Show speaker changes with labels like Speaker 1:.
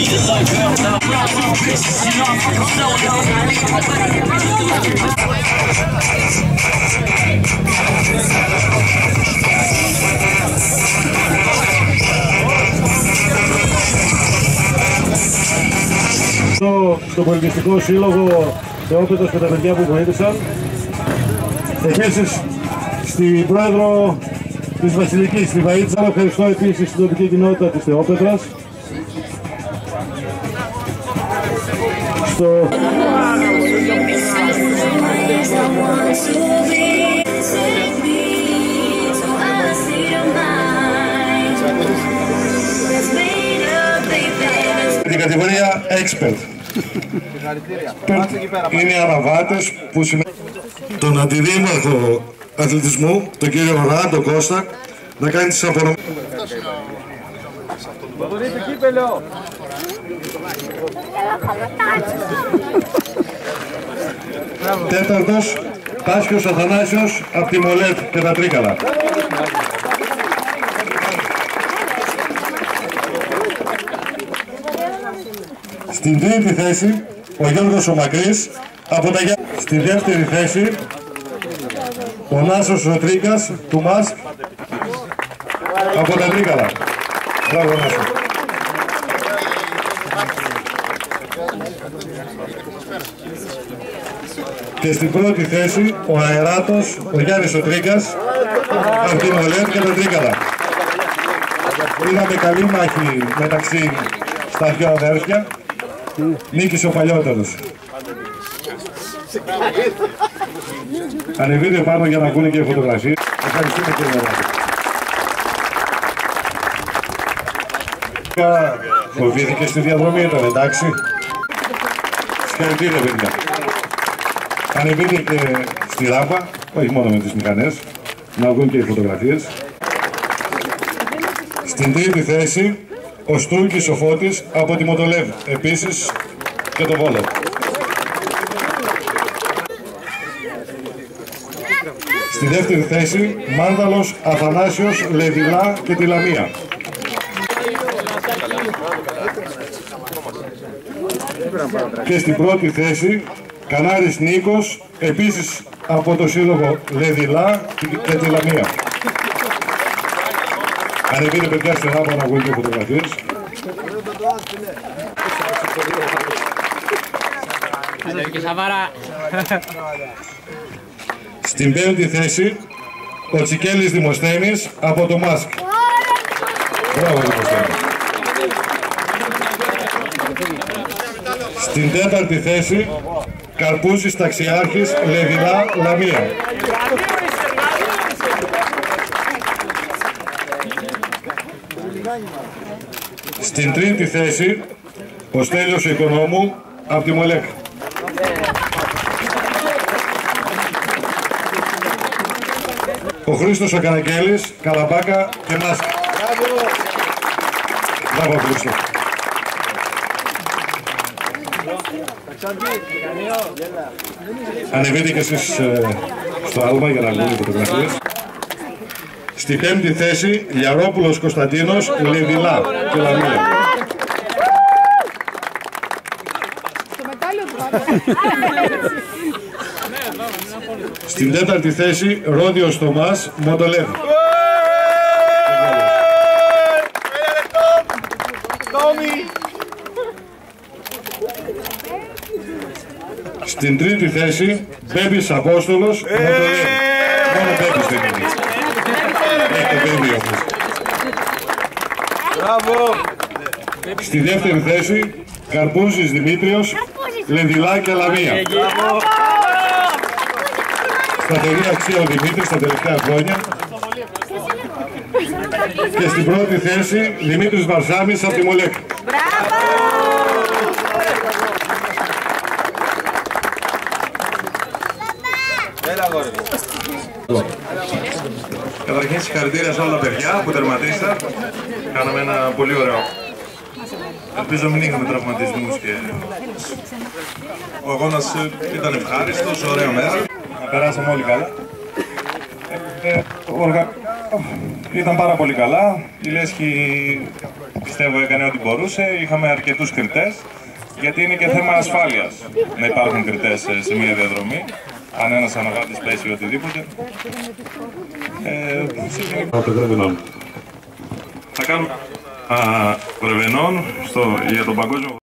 Speaker 1: Στο Πολιτιστικό Σύλλογο Θεόπετος και τα παιδιά που βοήθησαν. Επίσης στην πρόεδρο της Βασιλικής, στη Βαΐτσα. Ευχαριστώ επίσης στην τοπική κοινότητα της Θεόπετρας. Την κατηγορία Expert. Είναι οι αναβάτες που τον αντιδήμαρχο αθλητισμού, τον κύριο Ράντο Κώστα, να κάνει τις απονομές. Τέταρτος, Τάσκιος Αθανάσιος από τη Μολέτ και τα Τρίκαλα. Στην τρίτη θέση, ο Γιώργος ο Μακρύς από τα Γιάννη. Στη δεύτερη θέση, ο Νάσος Ροτρίκας του ΜΑΣΚ από τα Τρίκαλα. Μπράβο Νάσο. Και στην πρώτη θέση, ο Αεράτος, ο Γιάννης ο Τρίκας από την Μολέτ και τα Τρίκαλα. Είδαμε καλή μάχη μεταξύ στα δυο αδέρφια. Νίκησε ο παλιότερος. Ανεβείτε πάνω για να ακούνε και φωτογραφίες. Ευχαριστούμε κύριε Μελάκη. Φοβήθηκε στη διαδρομή, ήταν εντάξει. Συγχαρητήρια παιδιά. Ανεβείτε και στη ράμπα, όχι μόνο με τις μηχανές, να βγουν και οι φωτογραφίες. Στην τρίτη θέση, ο Στούρκης ο Φώτης από τη Μοτολεύ, επίσης και το Βόλο. Στη δεύτερη θέση, Μάνταλος, Αθανάσιος, Λεδιλά και τη Λαμία. Και στην πρώτη θέση, Κανάρης Νίκος, επίσης από το σύλλογο Λεδιλά και τη Λαμία. Ανεβείτε παιδιά στην ράμπα να βγουν και φωτογραφίες. Στην πέμπτη θέση, ο Τσικέλης Δημοσθένης από το ΜΑΣΚ. Μπράβο Δημοσθένη. Στην τέταρτη θέση, Καρπούσης Ταξιάρχης, Λεδιλά, Λαμία. Στην τρίτη θέση, ο Στέλιος Οικονόμου από τη Μολέκ. Ο Χρήστος Ακανακέλης, Καλαμπάκα και Μάσκα. Μπράβο Χρήστο. Ανεβείτε και εσείς στο άλμα για να βγουν οι φωτογραφίες. Στη πέμπτη θέση, Λιαρόπουλος Κωνσταντίνος, Λεδιλά και Λαμία. Στην τέταρτη θέση, Ρόδιος Θωμάς, Μοντολεύ. Στην τρίτη θέση, Μπέμπης Απόστολος, Μοντολεύ. Μόνο Μπέμπης δεν είναι. Έχει το Μπέμπη όμως. Στη δεύτερη θέση, Καρπούζης Δημήτριος, Λεδιλά και Λαμία. Σταθερή αξία ο Δημήτρης τα τελευταία χρόνια. Και στην πρώτη θέση, Δημήτρης Βαρσάμης από τη Μολέκ.
Speaker 2: Καταρχήν συγχαρητήρια σε όλα τα παιδιά που τερματίσαν. Κάναμε ένα πολύ ωραίο. Ελπίζω μην είχαμε τραυματισμούς και... Ο αγώνας ήταν ευχάριστος, ωραία μέρα. Περάσαμε όλοι καλά. Ήταν πάρα πολύ καλά. Η λέσχη πιστεύω έκανε ό,τι μπορούσε. Είχαμε αρκετούς κριτές, γιατί είναι και θέμα ασφάλειας να υπάρχουν κριτές σε μια διαδρομή. Αν ένας αναβάτης πέσει ή οτιδήποτε. Θα κάνουμε βρεβενών για τον παγκόσμιο